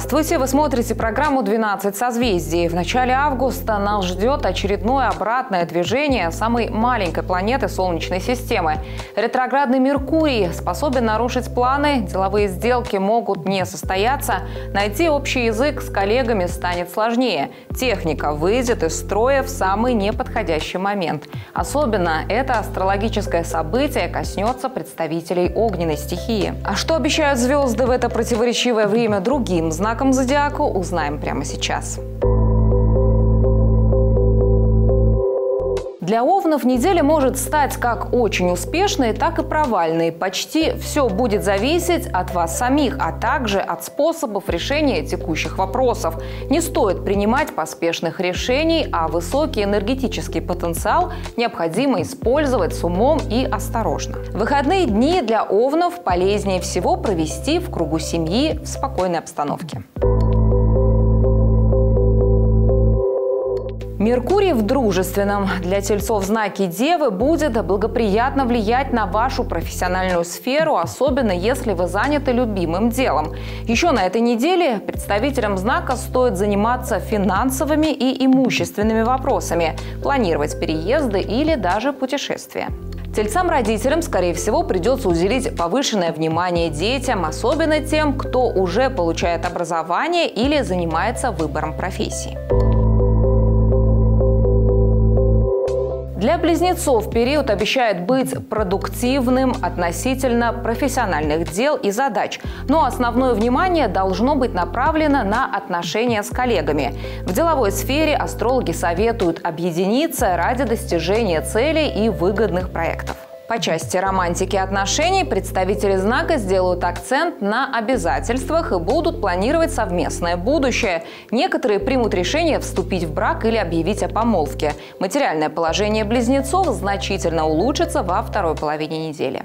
Здравствуйте! Вы смотрите программу «12 созвездий». В начале августа нас ждет очередное обратное движение самой маленькой планеты Солнечной системы. Ретроградный Меркурий способен нарушить планы, деловые сделки могут не состояться, найти общий язык с коллегами станет сложнее. Техника выйдет из строя в самый неподходящий момент. Особенно это астрологическое событие коснется представителей огненной стихии. А что обещают звезды в это противоречивое время другим знаком зодиака, узнаем прямо сейчас. Для овнов неделя может стать как очень успешной, так и провальной. Почти все будет зависеть от вас самих, а также от способов решения текущих вопросов. Не стоит принимать поспешных решений, а высокий энергетический потенциал необходимо использовать с умом и осторожно. Выходные дни для овнов полезнее всего провести в кругу семьи в спокойной обстановке. Меркурий в дружественном для тельцов знаке Девы будет благоприятно влиять на вашу профессиональную сферу, особенно если вы заняты любимым делом. Еще на этой неделе представителям знака стоит заниматься финансовыми и имущественными вопросами, планировать переезды или даже путешествия. Тельцам-родителям, скорее всего, придется уделить повышенное внимание детям, особенно тем, кто уже получает образование или занимается выбором профессии. Для близнецов период обещает быть продуктивным относительно профессиональных дел и задач, но основное внимание должно быть направлено на отношения с коллегами. В деловой сфере астрологи советуют объединиться ради достижения целей и выгодных проектов. По части романтики отношений представители знака сделают акцент на обязательствах и будут планировать совместное будущее. Некоторые примут решение вступить в брак или объявить о помолвке. Материальное положение близнецов значительно улучшится во второй половине недели.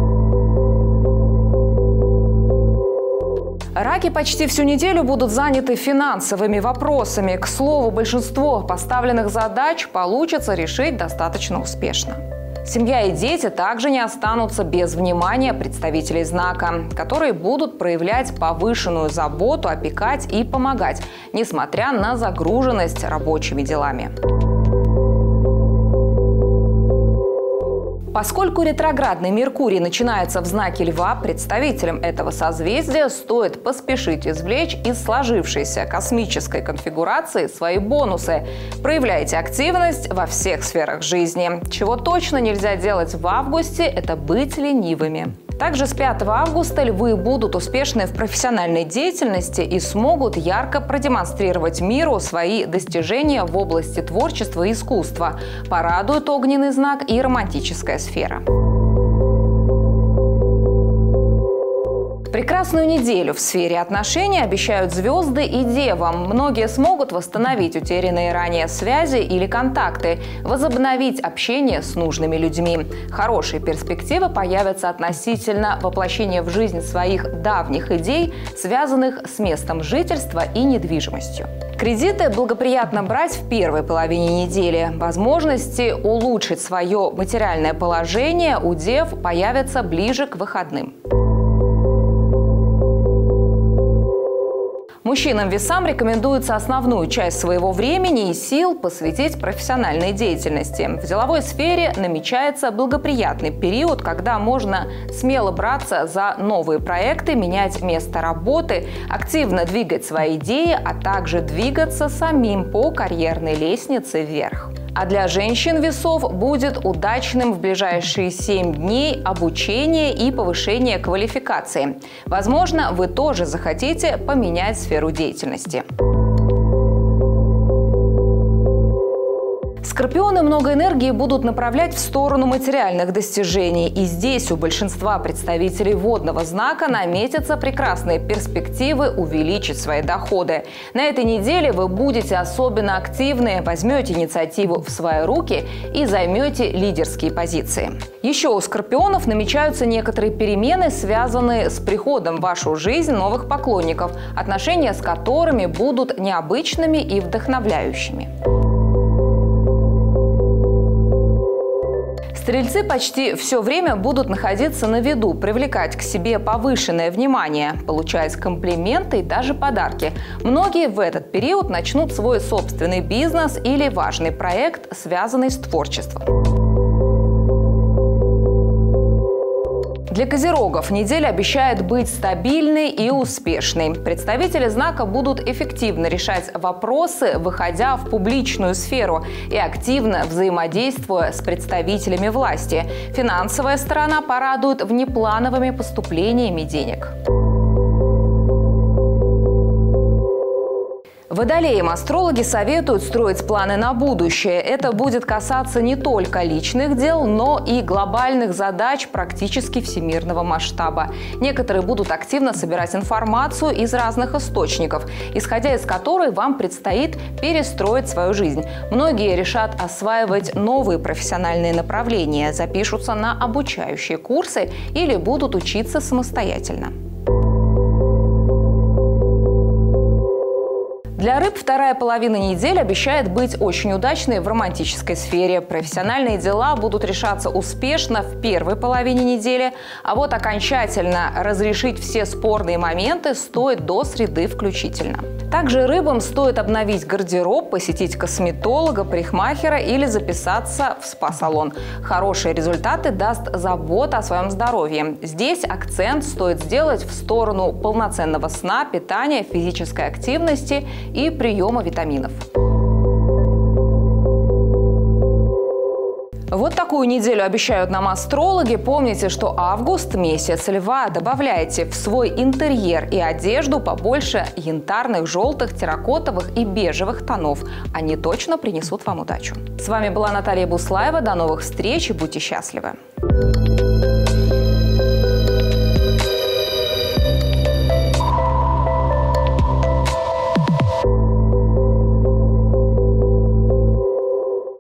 Раки почти всю неделю будут заняты финансовыми вопросами. К слову, большинство поставленных задач получится решить достаточно успешно. Семья и дети также не останутся без внимания представителей знака, которые будут проявлять повышенную заботу, опекать и помогать, несмотря на загруженность рабочими делами. Поскольку ретроградный Меркурий начинается в знаке Льва, представителям этого созвездия стоит поспешить извлечь из сложившейся космической конфигурации свои бонусы. Проявляйте активность во всех сферах жизни. Чего точно нельзя делать в августе – это быть ленивыми. Также с 5 августа львы будут успешны в профессиональной деятельности и смогут ярко продемонстрировать миру свои достижения в области творчества и искусства. Порадует огненный знак и романтическая сфера. Прекрасную неделю в сфере отношений обещают звезды и девам. Многие смогут восстановить утерянные ранее связи или контакты, возобновить общение с нужными людьми. Хорошие перспективы появятся относительно воплощения в жизнь своих давних идей, связанных с местом жительства и недвижимостью. Кредиты благоприятно брать в первой половине недели. Возможности улучшить свое материальное положение у дев появятся ближе к выходным. Мужчинам-весам рекомендуется основную часть своего времени и сил посвятить профессиональной деятельности. В деловой сфере намечается благоприятный период, когда можно смело браться за новые проекты, менять место работы, активно двигать свои идеи, а также двигаться самим по карьерной лестнице вверх. А для женщин-весов будет удачным в ближайшие 7 дней обучение и повышение квалификации. Возможно, вы тоже захотите поменять сферу деятельности. Скорпионы много энергии будут направлять в сторону материальных достижений. И здесь у большинства представителей водного знака наметятся прекрасные перспективы увеличить свои доходы. На этой неделе вы будете особенно активны, возьмете инициативу в свои руки и займете лидерские позиции. Еще у скорпионов намечаются некоторые перемены, связанные с приходом в вашу жизнь новых поклонников, отношения с которыми будут необычными и вдохновляющими. Стрельцы почти все время будут находиться на виду, привлекать к себе повышенное внимание, получать комплименты и даже подарки. Многие в этот период начнут свой собственный бизнес или важный проект, связанный с творчеством. Для козерогов неделя обещает быть стабильной и успешной. Представители знака будут эффективно решать вопросы, выходя в публичную сферу и активно взаимодействуя с представителями власти. Финансовая сторона порадует внеплановыми поступлениями денег. Водолеям астрологи советуют строить планы на будущее. Это будет касаться не только личных дел, но и глобальных задач практически всемирного масштаба. Некоторые будут активно собирать информацию из разных источников, исходя из которой вам предстоит перестроить свою жизнь. Многие решат осваивать новые профессиональные направления, запишутся на обучающие курсы или будут учиться самостоятельно. Для рыб вторая половина недели обещает быть очень удачной в романтической сфере. Профессиональные дела будут решаться успешно в первой половине недели, а вот окончательно разрешить все спорные моменты стоит до среды включительно. Также рыбам стоит обновить гардероб, посетить косметолога, парикмахера или записаться в спа-салон. Хорошие результаты даст забота о своем здоровье. Здесь акцент стоит сделать в сторону полноценного сна, питания, физической активности и приема витаминов. Вот такую неделю обещают нам астрологи. Помните, что август – месяц льва. Добавляйте в свой интерьер и одежду побольше янтарных, желтых, терракотовых и бежевых тонов. Они точно принесут вам удачу. С вами была Наталья Буслаева. До новых встреч и будьте счастливы!